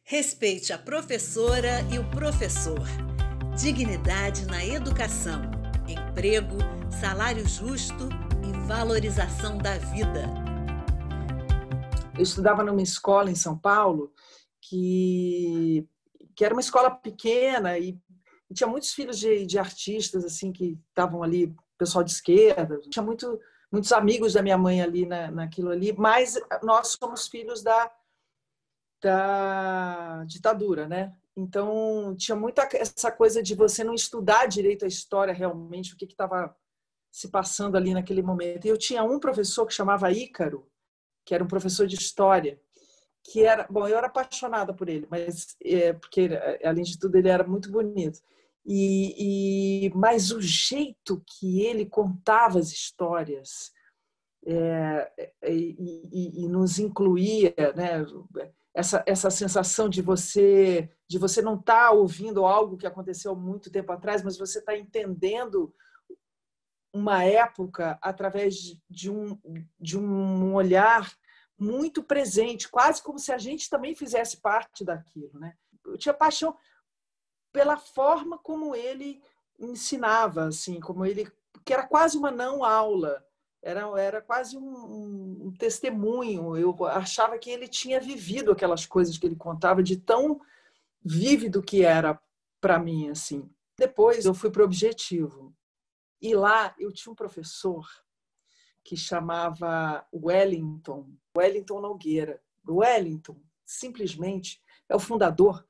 Respeite a professora e o professor. Dignidade na educação, emprego, salário justo e valorização da vida. Eu estudava numa escola em São Paulo que era uma escola pequena e tinha muitos filhos de artistas assim que estavam ali, pessoal de esquerda. Tinha muitos amigos da minha mãe ali naquilo ali, mas nós somos filhos da ditadura, né? Então tinha muita essa coisa de você não estudar direito a história realmente, o que estava se passando ali naquele momento. E eu tinha um professor que chamava Ícaro, que era um professor de história, que era, bom, eu era apaixonada por ele, mas porque além de tudo ele era muito bonito. Mas o jeito que ele contava as histórias e nos incluía, né? Essa sensação de você não estar ouvindo algo que aconteceu há muito tempo atrás, mas você está entendendo uma época através de um olhar muito presente, quase como se a gente também fizesse parte daquilo, né? Eu tinha paixão pela forma como ele ensinava, assim, que era quase uma não aula, era quase um testemunho. Eu achava que ele tinha vivido aquelas coisas que ele contava, de tão vívido que era para mim, assim. Depois eu fui para o Objetivo e lá eu tinha um professor que chamava Wellington Nogueira. Wellington, simplesmente, é o fundador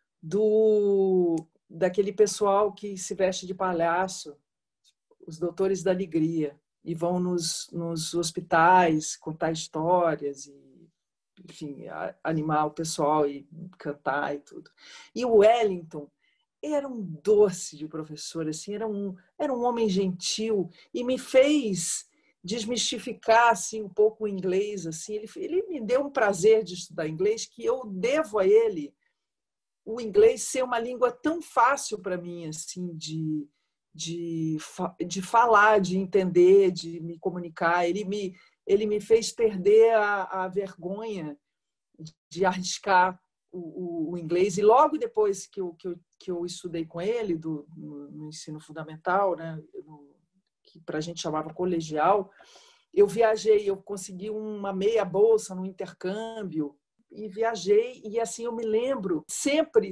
daquele pessoal que se veste de palhaço, os Doutores da Alegria, e vão nos hospitais contar histórias e, enfim, animar o pessoal e cantar e tudo. E o Wellington era um doce de professor, assim, era um homem gentil e me fez desmistificar assim um pouco o inglês, assim. Ele me deu um prazer de estudar inglês que eu devo a ele o inglês ser uma língua tão fácil para mim, assim, de falar, de entender, de me comunicar. Ele me fez perder a vergonha de arriscar o inglês. E logo depois que eu estudei com ele no ensino fundamental, né, que para a gente chamava colegial, eu viajei, eu consegui uma meia bolsa no intercâmbio e viajei, e assim eu me lembro sempre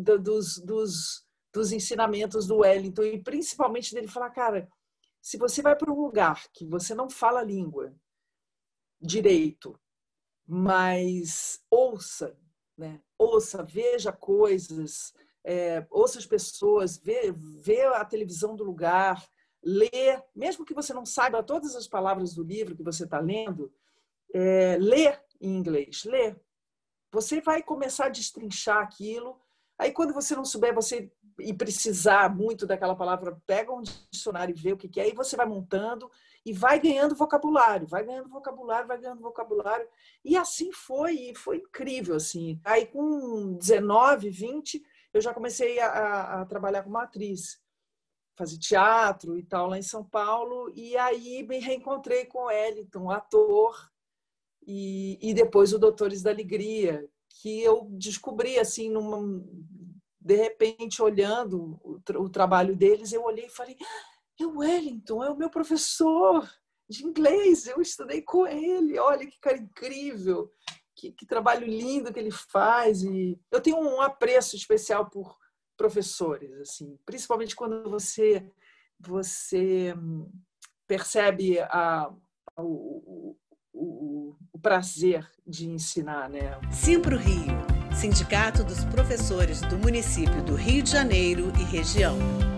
dos ensinamentos do Wellington, e principalmente dele falar, cara, se você vai para um lugar que você não fala a língua direito, mas ouça, né? Ouça, veja coisas, ouça as pessoas, vê a televisão do lugar, lê, mesmo que você não saiba todas as palavras do livro que você está lendo, lê em inglês, lê. Você vai começar a destrinchar aquilo. Aí, quando você não souber e precisar muito daquela palavra, pega um dicionário e vê o que é, e você vai montando e vai ganhando vocabulário, vai ganhando vocabulário, vai ganhando vocabulário. E assim foi incrível, assim. Aí, com 19, 20, eu já comecei a trabalhar como atriz, fazer teatro e tal lá em São Paulo, e aí me reencontrei com o Wellington, ator, e depois o Doutores da Alegria, que eu descobri assim, de repente, olhando o trabalho deles, eu olhei e falei, é o Wellington, é o meu professor de inglês, eu estudei com ele, olha que cara incrível, que trabalho lindo que ele faz. E eu tenho um apreço especial por professores, assim, principalmente quando você percebe o prazer de ensinar, né? Simpro Rio, Sindicato dos Professores do Município do Rio de Janeiro e Região.